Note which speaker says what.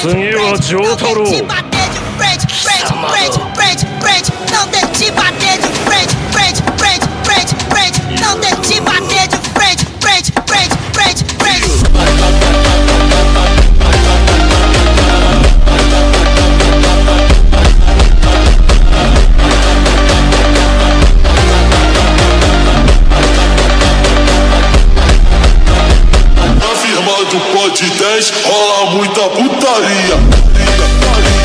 Speaker 1: 次はジョタロウ。
Speaker 2: Não tente bater de frente, frente, frente, frente, frente. Não tente bater de frente, frente, frente, frente, frente.
Speaker 3: Na firma do Pod 10 rola muita putaria.